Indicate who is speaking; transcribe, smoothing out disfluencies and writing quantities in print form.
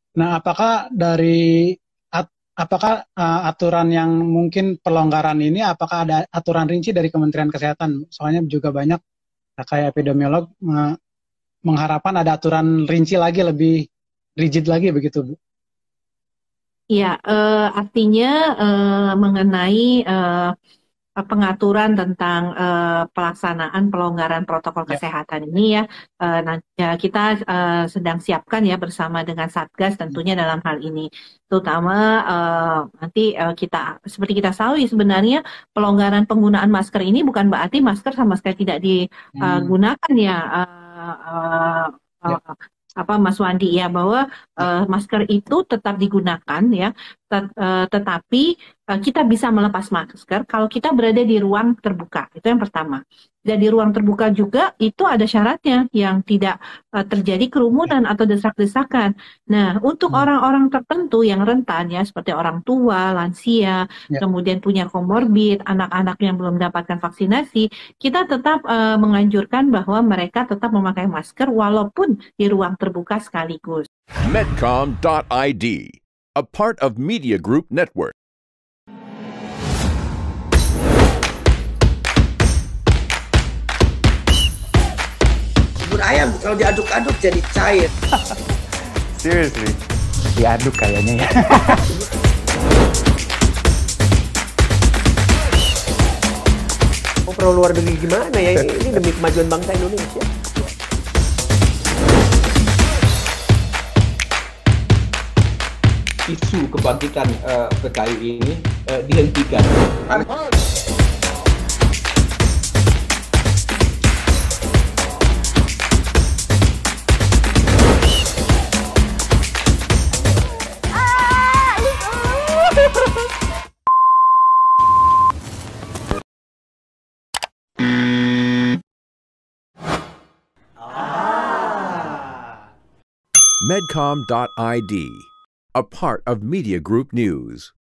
Speaker 1: Nah, apakah aturan yang mungkin pelonggaran ini, apakah ada aturan rinci dari Kementerian Kesehatan? Soalnya juga banyak kayak epidemiolog mengharapkan ada aturan rinci lagi, lebih rigid lagi begitu, Bu.
Speaker 2: Ya, artinya mengenai pengaturan tentang pelaksanaan pelonggaran protokol
Speaker 1: Ya.
Speaker 2: kesehatan ini ya, ya kita sedang siapkan ya bersama dengan Satgas tentunya dalam hal ini, terutama nanti kita seperti kita tahu ya, sebenarnya pelonggaran penggunaan masker ini bukan berarti masker sama sekali tidak
Speaker 1: Hmm,
Speaker 2: digunakan ya.
Speaker 1: ya,
Speaker 2: Apa Mas Wandi ya, bahwa
Speaker 1: ya.
Speaker 2: masker itu tetap digunakan ya, tetapi kita bisa melepas masker kalau kita berada di ruang terbuka. Itu yang pertama. Dan di ruang terbuka juga itu ada syaratnya yang tidak terjadi kerumunan atau desak-desakan. Nah, untuk
Speaker 1: Hmm,
Speaker 2: orang-orang tertentu yang rentan ya seperti orang tua, lansia,
Speaker 1: ya.
Speaker 2: kemudian punya komorbid, anak-anak yang belum mendapatkan vaksinasi, kita tetap menganjurkan bahwa mereka tetap memakai masker walaupun di ruang terbuka sekaligus.
Speaker 3: Medcom.id, a part of Media Group Network.
Speaker 4: Bubur ayam kalau diaduk-aduk jadi cair.
Speaker 5: Seriously, diaduk kayaknya ya.
Speaker 4: Mau pro luar negeri gimana ya? Ini demi kemajuan bangsa Indonesia.
Speaker 6: Isu kebangkitan PKI ini dihentikan.
Speaker 3: Medcom.id, a part of Media Group News.